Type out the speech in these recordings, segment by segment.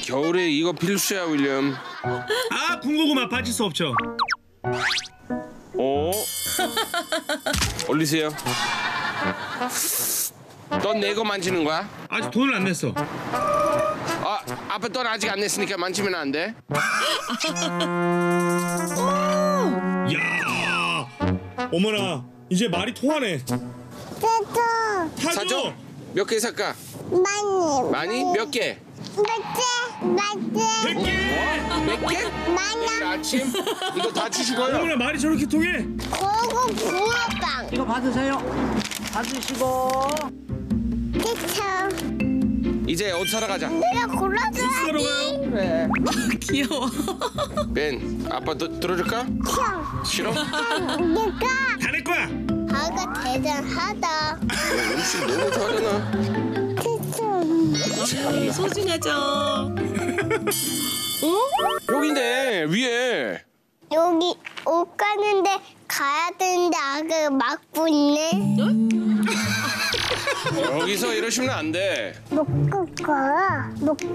겨울에 이거 필수야, 윌리엄. 아, 군고구마 빠질 수 없죠. 올리세요. 넌 내 거 만지는 거야? 아직 돈을 안 냈어. 아빠 넌 아직 안 냈으니까 만지면 안 돼. 야, 어머나, 이제 말이 통하네. 사줘? 몇 개 살까? 많이? 몇 개? 100개. 몇 개? 내일 아침? 이거 다 주시고요. 어머나, 말이 저렇게 통해. 그리고 붕어빵. 이거 받으세요. 받으시고. 그쵸. 이제 옷 사러 가자. 내가 사러 골라줘야지. 가요? 그래. 귀여워. 벤, 아빠 들어줄까? 형. 싫어? 내가 다 내 거야. 아가 대단하다. 음식 너무 잘하잖아. 그쵸. 소중하죠. 여기네, 위에. 여기 옷 가는데 가야 되는데 아가 막고 있네. 여기서 이러시면 안 돼. 먹고 가.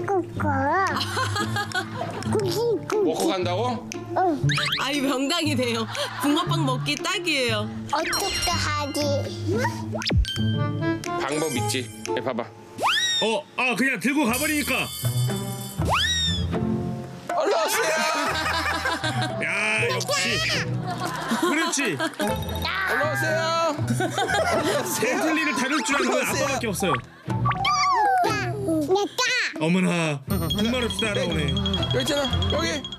먹고 간다고? 응. 아이 명당이 돼요. 붕어빵 먹기 딱이에요. 어떻게 하지? 방법 있지. 봐봐. 그냥 들고 가버리니까. 올라오세요. 야, 역시. 그렇지. 올라오세요. 샌틀리를 다룰 줄 아는 건 아빠밖에 없어요. 내가 어머나, 정말 없이 따라오네. 여기 있잖아. 여기.